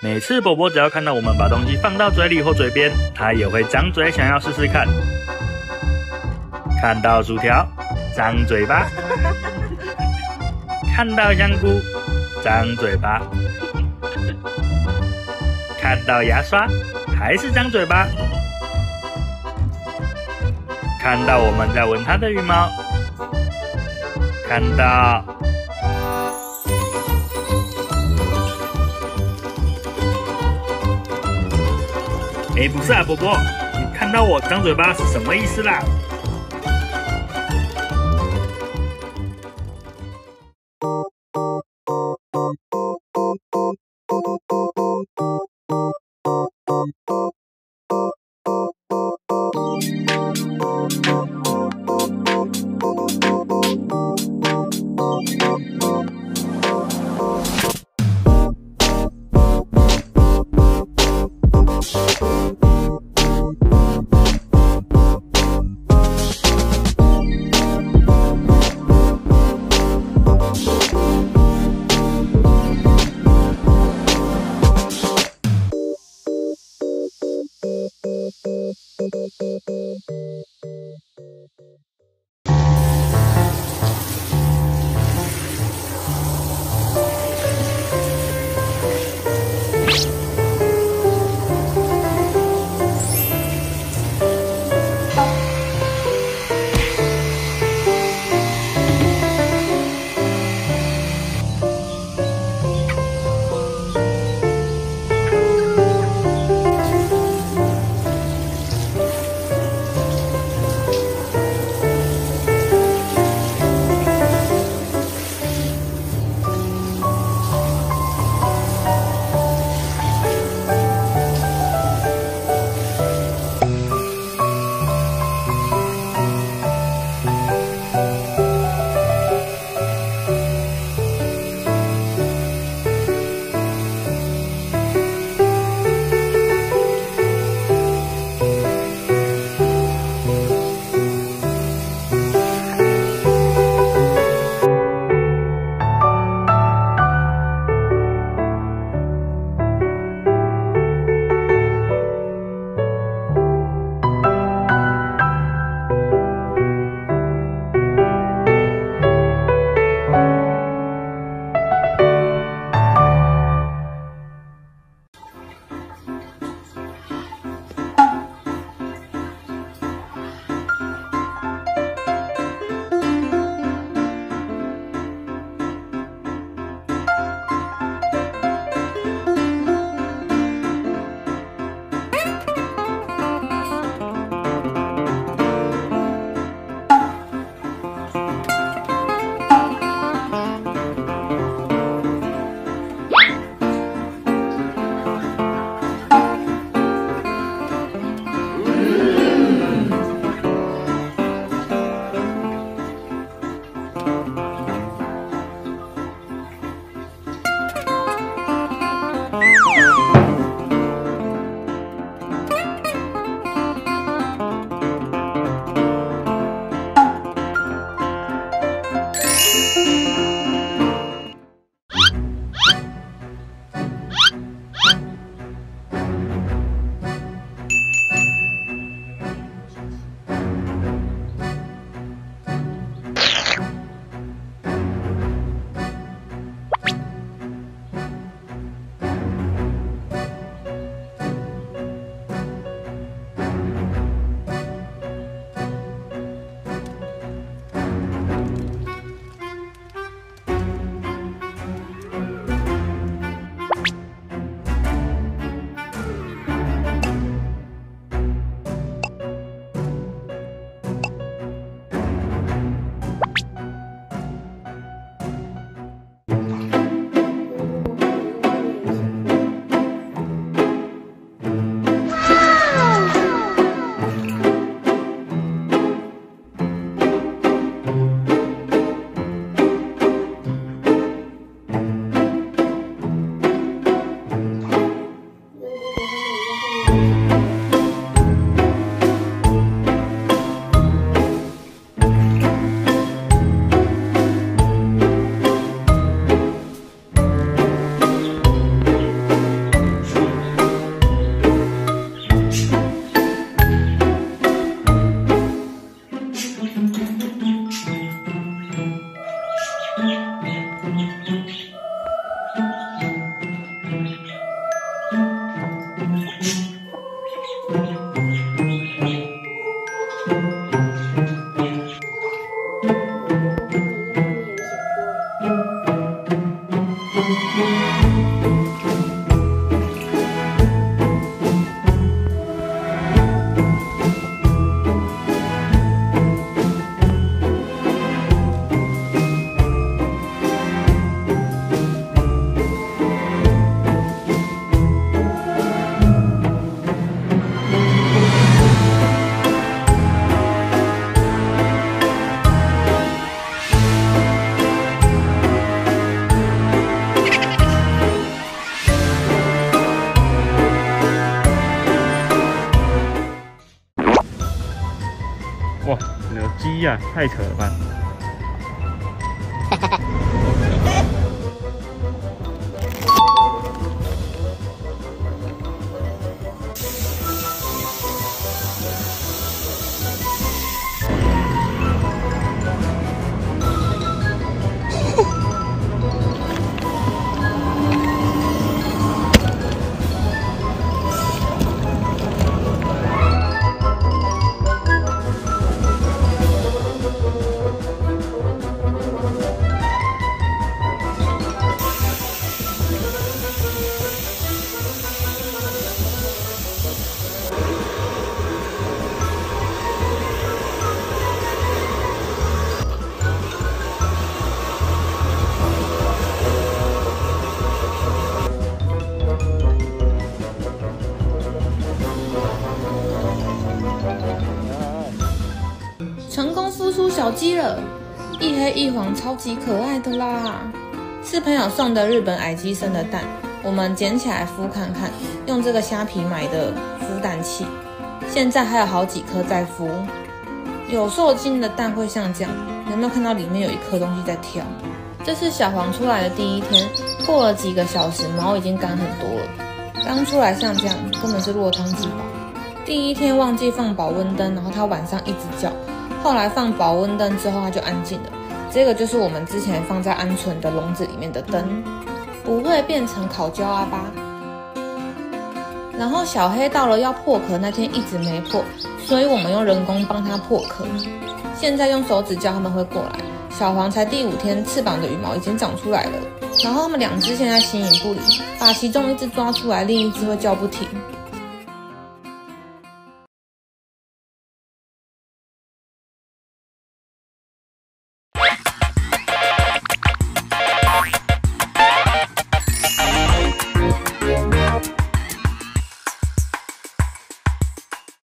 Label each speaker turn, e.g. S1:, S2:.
S1: 每次波波只要看到我们把东西放到嘴里或嘴边，他也会张嘴想要试试看。看到薯条，张嘴巴；看到香菇，张嘴巴；看到牙刷，还是张嘴巴；看到我们在闻它的羽毛，看到。不是啊，波波，你看到我张嘴巴是什么意思啦？
S2: 鸡呀、太扯了吧！
S3: 成功孵出小鸡了，一黑一黄，超级可爱的啦！是朋友送的日本矮鸡生的蛋，我们捡起来孵看看，用这个虾皮买的孵蛋器，现在还有好几颗在孵。有受精的蛋会像这样，有没有看到里面有一颗东西在跳？这是小黄出来的第一天，过了几个小时，毛已经干很多了。刚出来像这样，根本是落汤鸡吧？第一天忘记放保温灯，然后它晚上一直叫。后来放保温灯之后，它就安静了。这个就是我们之前放在鹌鹑的笼子里面的灯，不会变成烤焦阿巴。然后小黑到了要破壳那天一直没破，所以我们用人工帮它破壳。现在用手指叫它们会过来。小黄才第5天，翅膀的羽毛已经长出来了。然后它们2只现在形影不离，把其中一只抓出来，另一只会叫不停。